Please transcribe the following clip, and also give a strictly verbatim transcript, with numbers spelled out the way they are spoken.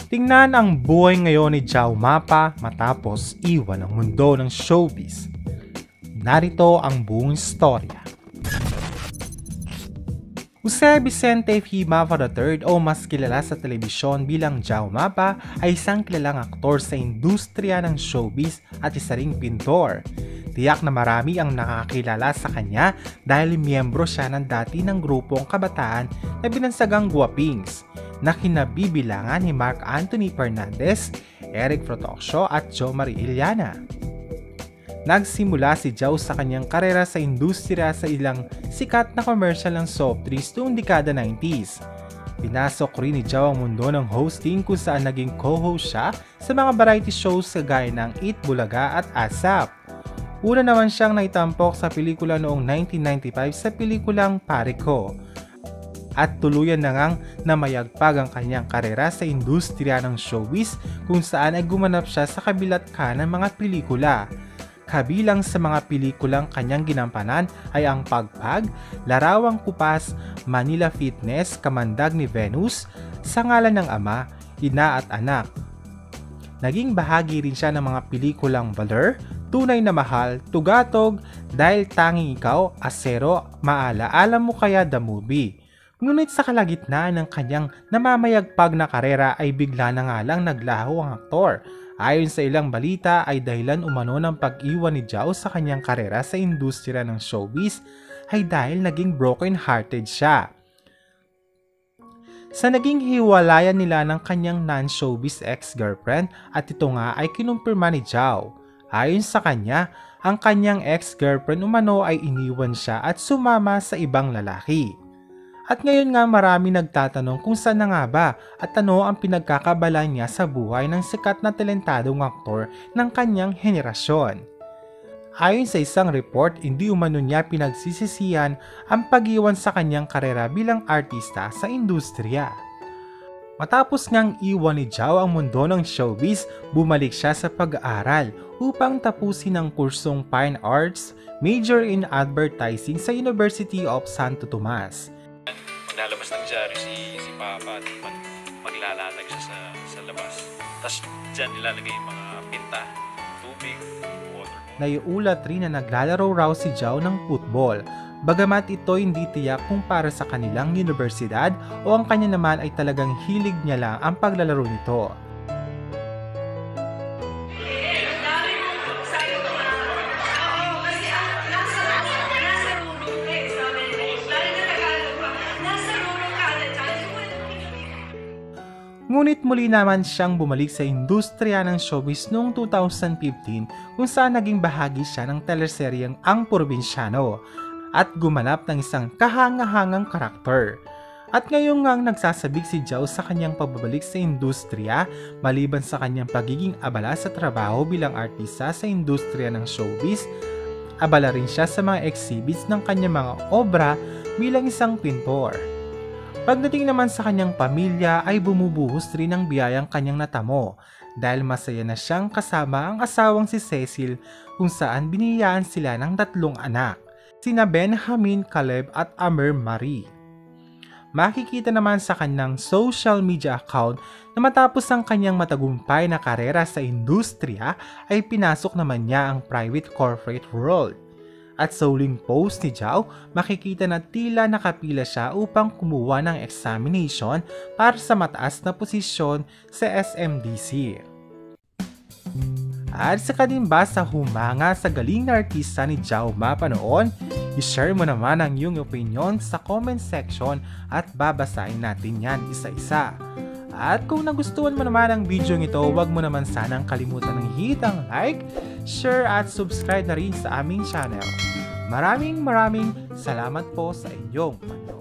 Tingnan ang buhay ngayon ni Jao Mapa matapos iwan ang mundo ng showbiz. Narito ang buong istorya. Jose Vicente F. Mapa the third o mas kilala sa telebisyon bilang Jao Mapa ay isang kilalang aktor sa industriya ng showbiz at isa ring pintor. Tiyak na marami ang nakakilala sa kanya dahil miyembro siya ng dati ng grupong kabataan na binansagang Guwapings na kinabibilangan ni Mark Anthony Fernandez, Eric Protoccio at Jo Marie Iliana. Nagsimula si Jao sa kanyang karera sa industriya sa ilang sikat na commercial ng soft drinks noong dekada nineties. Pinasok rin ni Jao ang mundo ng hosting kung saan naging co-host siya sa mga variety shows kagaya ng Eat Bulaga at ASAP. Una naman siyang naitampok sa pelikula noong nineteen ninety-five sa pelikulang Pare Ko. At tuluyan na ngang namayagpag ang kanyang karera sa industriya ng showbiz kung saan ay gumanap siya sa kabilat ka ng mga pelikula. Kabilang sa mga pelikulang kanyang ginampanan ay ang Pagpag, Larawang Kupas, Manila Fitness, Kamandag ni Venus, Sa Ngalan ng Ama, Ina at Anak. Naging bahagi rin siya ng mga pelikulang Valor, Tunay na Mahal, Tugatog, Dahil Tanging Ikaw, Asero, Maala, Alam Mo Kaya the Movie. Ngunit sa kalagitnaan ng kanyang namamayagpag na karera ay bigla na nga lang naglaho ang aktor. Ayon sa ilang balita ay dahilan umano ng pag-iwan ni Jao sa kanyang karera sa industriya ng showbiz ay dahil naging broken-hearted siya. Sa naging hiwalayan nila ng kanyang non-showbiz ex-girlfriend at ito nga ay kinumpirma ni Jao. Ayon sa kanya, ang kanyang ex-girlfriend umano ay iniwan siya at sumama sa ibang lalaki. At ngayon nga marami nagtatanong kung saan na nga ba at ano ang pinagkakabala niya sa buhay ng sikat na talentadong aktor ng kanyang henerasyon. Ayon sa isang report, hindi umano niya pinagsisisihan ang pag-iwan sa kanyang karera bilang artista sa industriya. Matapos ngang iwan ni Jao ang mundo ng showbiz, bumalik siya sa pag-aaral upang tapusin ang kursong Fine Arts, major in advertising sa University of Santo Tomas. Lalabas ng dyaryo si, si Papa at mag, maglalatag siya sa, sa labas. Tapos dyan nilalagay yung mga pinta, tubig, water. Naiulat rin na naglalaro raw si Jao ng football, bagamat ito hindi tiyak kung para sa kanilang universidad o ang kanya naman ay talagang hilig niya lang ang paglalaro nito. Ngunit muli naman siyang bumalik sa industriya ng showbiz noong two thousand fifteen kung saan naging bahagi siya ng teleseryeng Ang Probinsyano at gumanap ng isang kahangahangang karakter. At ngayong ngang nagsasabik si Jao sa kanyang pagbabalik sa industriya maliban sa kanyang pagiging abala sa trabaho bilang artista sa industriya ng showbiz, abala rin siya sa mga exhibits ng kanyang mga obra bilang isang pintor. Pagdating naman sa kanyang pamilya ay bumubuhos rin ang biyayang kanyang natamo dahil masaya na siyang kasama ang asawang si Cecil kung saan biniyayaan sila ng tatlong anak, sina Benjamin, Caleb at Amer Marie. Makikita naman sa kanyang social media account na matapos ang kanyang matagumpay na karera sa industriya ay pinasok naman niya ang private corporate world. At sa huling post ni Jao, makikita na tila nakapila siya upang kumuha ng examination para sa mataas na posisyon sa S M D C. At saka din ba sa humanga sa galing na artista ni Jao Mapa noon? I-share mo naman ang iyong opinion sa comment section at babasahin natin yan isa-isa. At kung nagustuhan mo naman ang video ito, huwag mo naman sanang kalimutan ng hit ang like, share at subscribe na rin sa aming channel. Maraming maraming salamat po sa inyong panonood.